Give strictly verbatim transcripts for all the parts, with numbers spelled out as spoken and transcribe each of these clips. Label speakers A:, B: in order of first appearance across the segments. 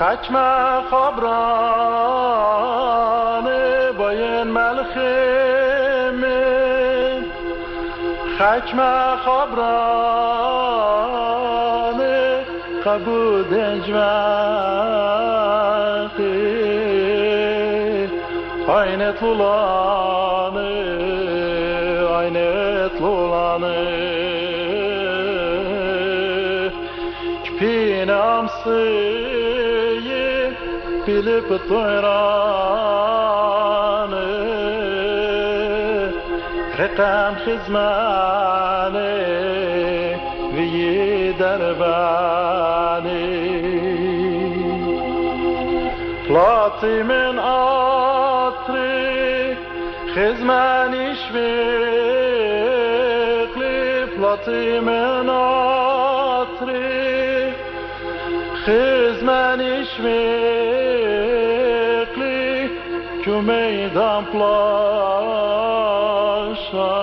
A: خچم خبرانه باین ملخمه خچم خبرانه قبود اجواقی aynı tulanı aynı tulanı kpinamsıyı bilip toyranı rekam hizmanı ve derbani platimin atri خزمان شبقلی پلاتی من آتری خزمان شبقلی که میدان پلاشا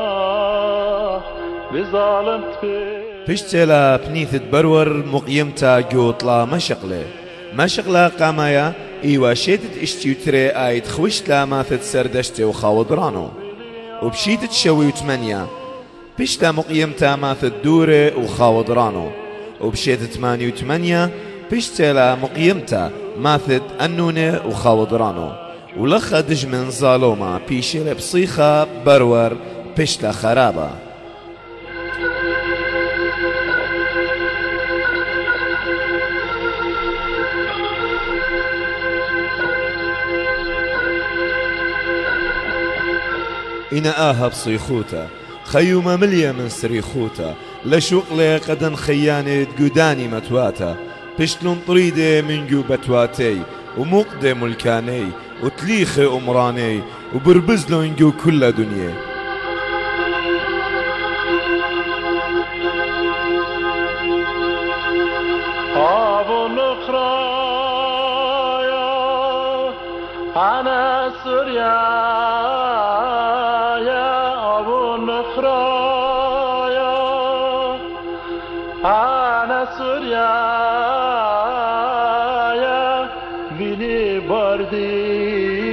A: بظالم تبی
B: پشتلا پنیثت برور مقیمتا جوطلا مشقله مشقلا قامایا ايوا شيتت اشتيوتري ايت خوشت لا ماثت سردشت وخاوضرانو وبشيتت شوي وثمانية بشتا مقيمتا ماثت دوري وخاوضرانو وبشيتت ثمانية وثمانية بشتا لا مقيمتا ماثت انوني وخاوضرانو ولخا دج من ظالوما بيشيل بصيخة برور بشتا خرابة إنا آها بصيخوتا خيوما مليا من سريخوتا لشوقلي قدن خيانة قداني متواتا بشتلون طريدة من جو بتواتي ومقدة ملكاني وتليخي أمراني وبربزلو انجو كل دنيا
A: أبو نخرايا أنا سوريا أنا سوريا يا بني بردي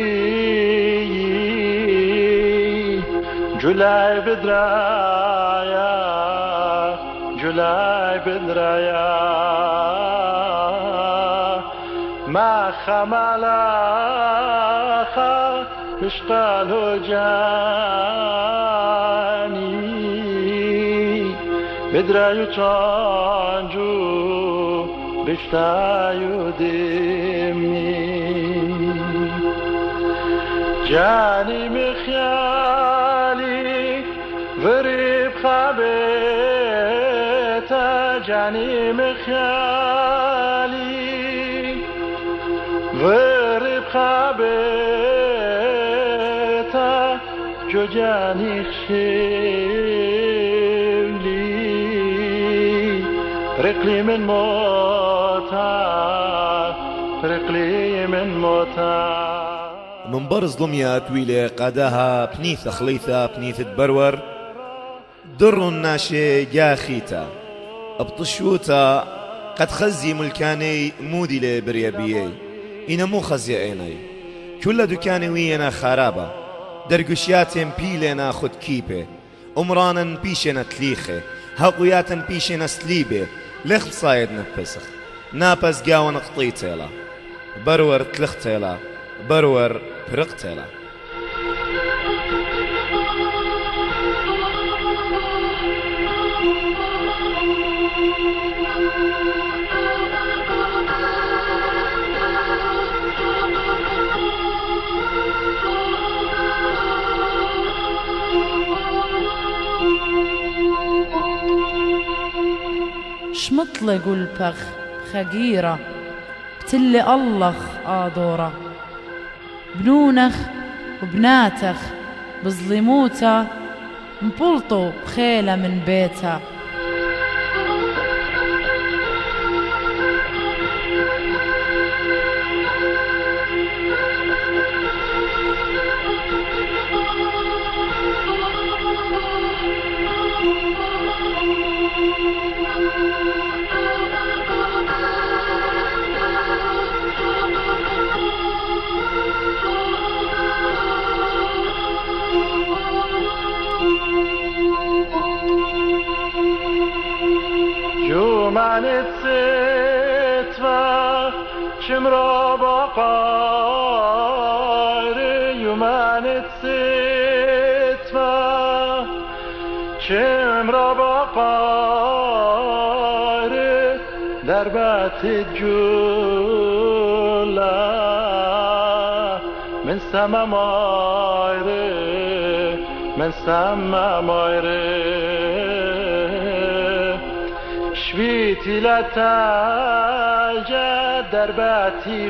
A: جولاي بدرايا جولاي بدرايا ما خمالاخا مشقالو جاني بدرايو چانجو بشتايو دمي جاني مخيالي غريب خابتا جاني مخيالي غريب خابتا جو جاني خشيلي رقلي من موتا رقلي من موتا
B: من برز ضميات ويلي قاداها بنيث خليثة بنيث برور در الناشي جاخيتا ابطشوتا قد خزي ملكاني مودي لبريابيي إنا مو خزي عيني كل دكاني وينا خرابة درقشياتين بيلنا خد كيبه أمرانا بيشنا تليخه هاقوياتا بيشنا سليبه لخ صايد نبسخ نابس قاون قطيتيلا برور تلختيلا برور فرقتيلا
C: شمطلق البخ خجيرة بتلي الله آدورة بنونخ وبناتخ بظلموتا مبلطو بخيلة من بيتا
A: جومانت ستوا شمرا باقار يومانت ستوا شمرا باقار دربات الجولا من سما مايره من سما مايره شويتي لتاجة درباتي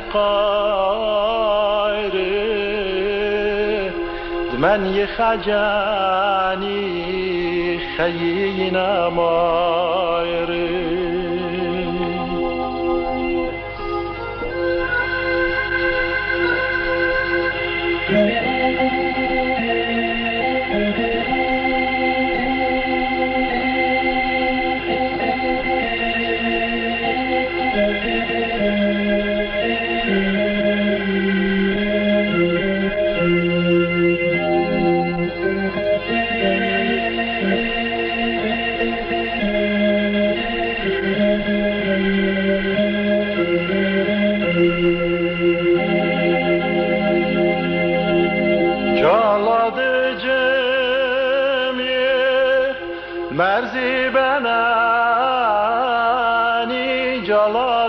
A: قايره دمن يخجاني خيينا مايره مرزی بنانی جلاد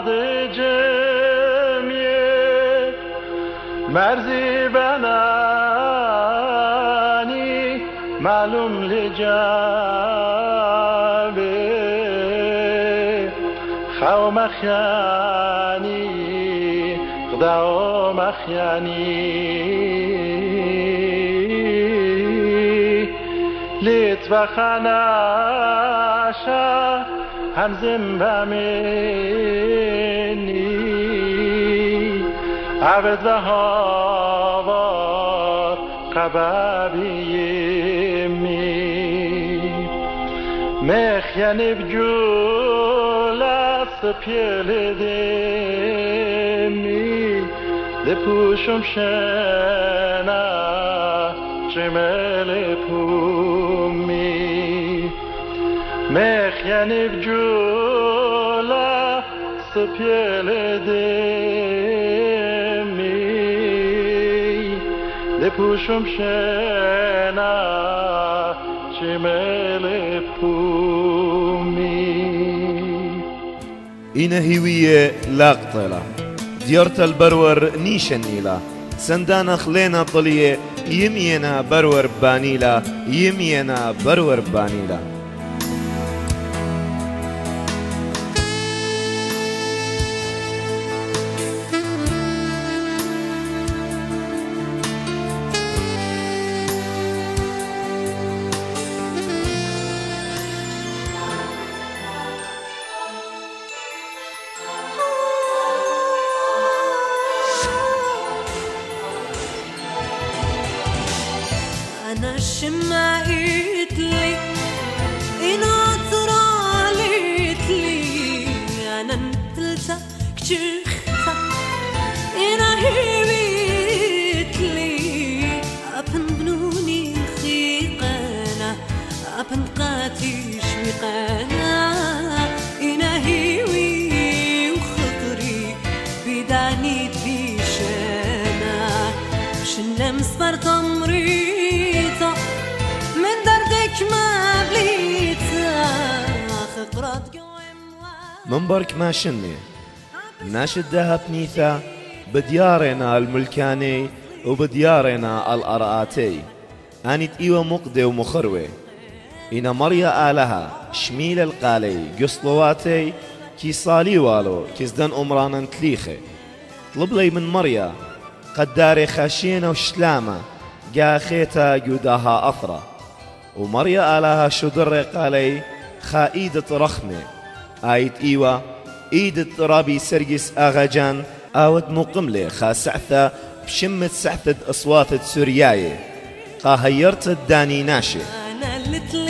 A: جمیه مرزی بنانی معلوم لجابه خو مخیانی خدا مخیانی لیت و خناشا همزم بمینی عبد و هاوار قبابی می مخیانی بجولا سپیل دیمی دپوشم شنا جمال پومی مخیانی بجولا سپیل دیمی دپوشم شنا جمال پومی
B: این هیویه لاقطلا ديارت البرور نيشنيلا سندانا خلينا طليه يمينا برور بانيلا يمينا برور بانيلا
D: أنا شمعت لي إنا ترالت لي أنا نتلتا كتشختا إنا هيبت لي أبن بنوني خيقانا أبن قاتي شويقانا إنا هيوي وخطري بداني تبيشانا شنا مسبرت عمري
B: من برك ما شني ناشد ذهب نيثا بديارنا الملكاني وبديارنا الأرآتي أنت إيوة مقدي ومخروي إنا مريا آلها شميل القالي قصلواتي كي صالي والو كيزدن أمرانا تليخي طلب لي من مريا قداري خاشينا وشلامة قاخيتا يداها أثرة ومريا آلها شدر قالي خائدة رخمة آيت إيوة إيدة رابي سرجس أغاجان آوت مقملة خاسعثة بشمة سعثة أصوات سورياية قاهيرت الداني ناشي